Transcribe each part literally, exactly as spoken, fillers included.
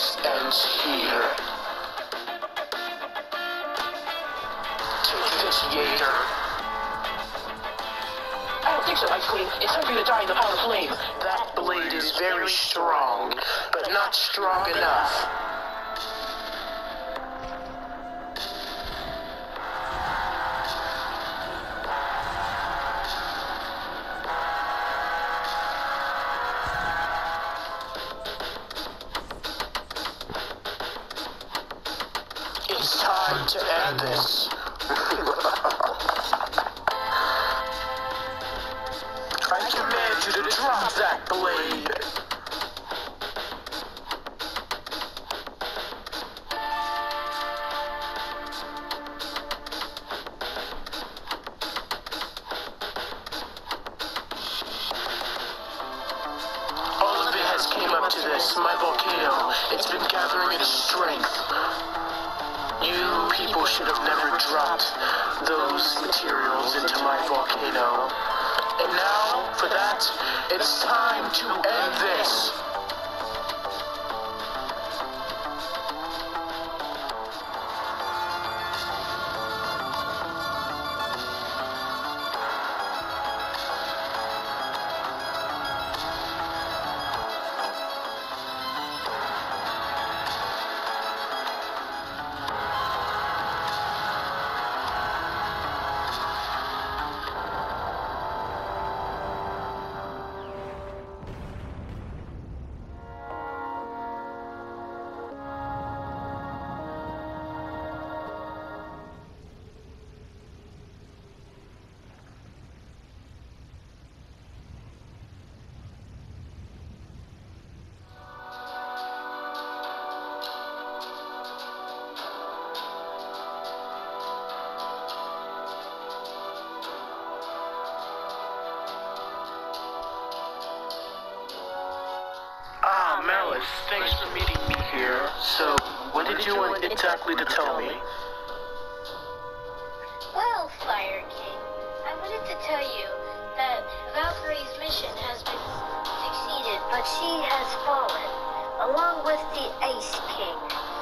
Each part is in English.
This ends here. Take this, Jaeger. I don't think so, Ice Queen. It's time for you to die in the power flame. That blade is very strong, but not strong enough. It's time to end this. I command you to drop that blade. All of it has came up to this, my volcano. It's been gathering its strength. You people should have never dropped those materials into my volcano. And now, for that, it's time to end this. Ah, Malice, thanks for meeting me here. So, what did you want exactly to tell me? Well, Fire King, I wanted to tell you that Valkyrie's mission has been succeeded, but she has fallen, along with the Ice King.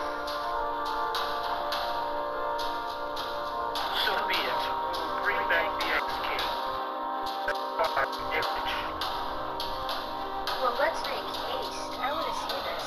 So be it. Bring back the Ice King. Well, let's make haste. I want to see this.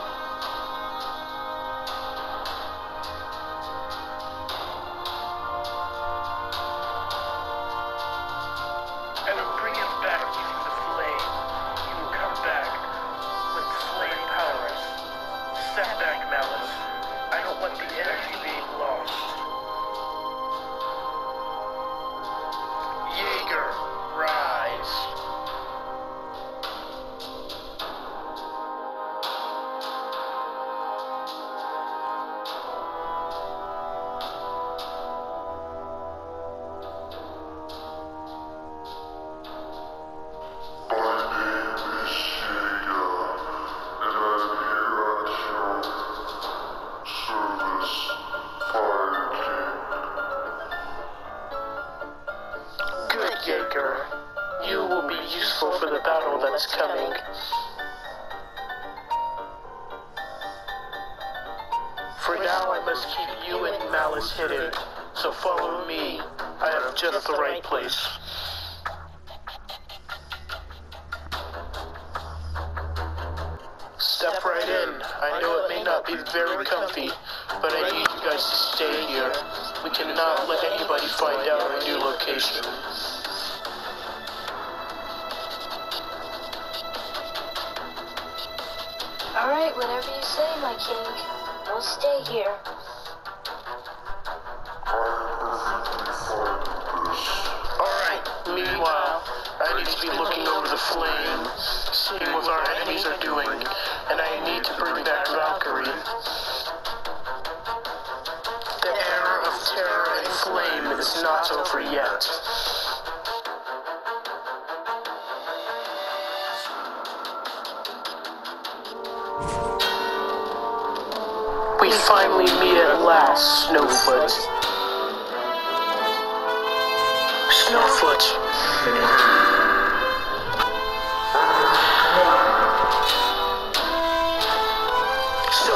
And I'll bring him back using the flame. He will come back with flame powers. Step back, Malice. I don't want the energy being lost. Jaeger, rise. Jaeger, you will be useful for the battle that's coming. For now, I must keep you and Malice hidden, so follow me. I have just the right place. Step right in. I know it may not be very comfy, but I need you guys to stay here. We cannot let anybody find out our new location. Alright, whatever you say, my king. We'll stay here. Alright, meanwhile, I need to be looking over the flame, seeing what our enemies are doing, and I need to bring back Valkyrie. The era of terror and flame is not over yet. We finally meet at last, Snowfoot. Snowfoot. So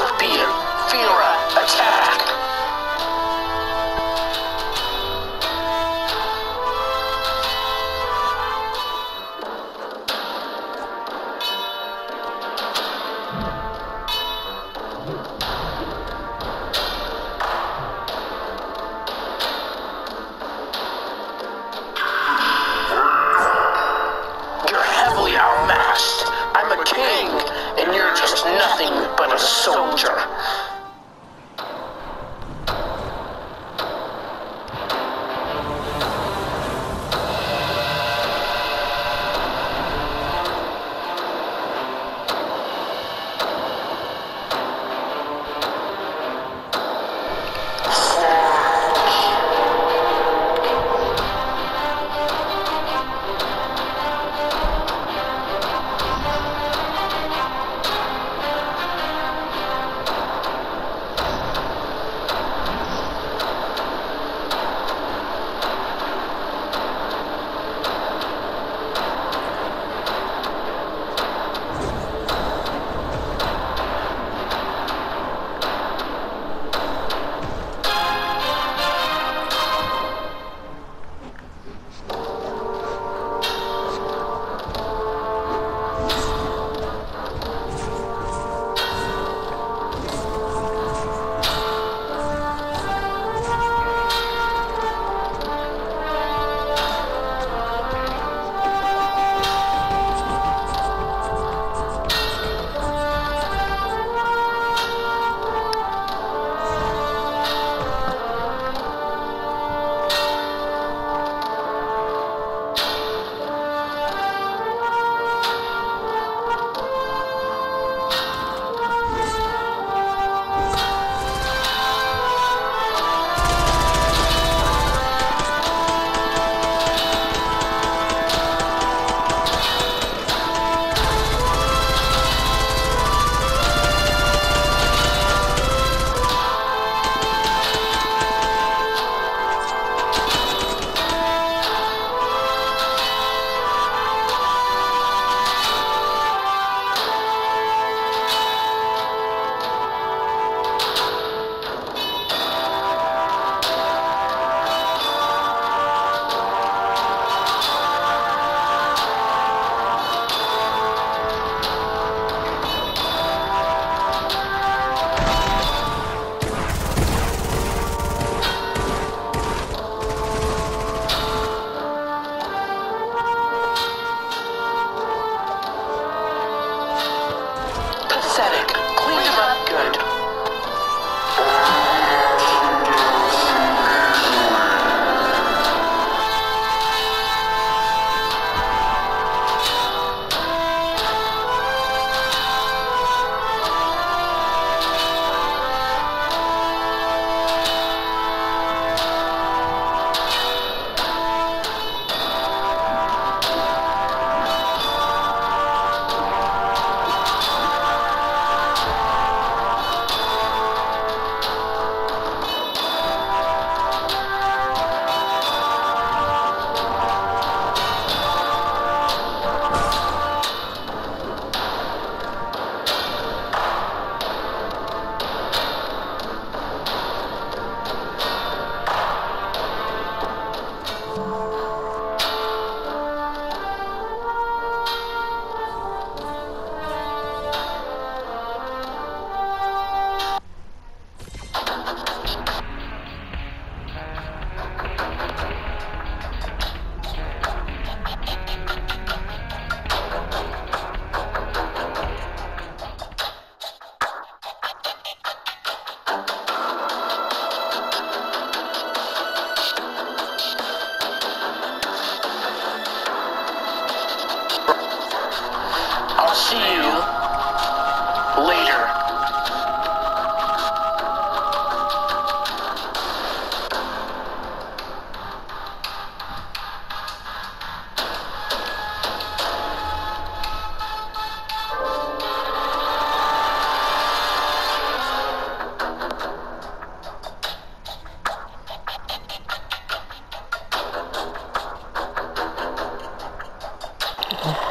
was nothing but a soldier. See you later. Yeah.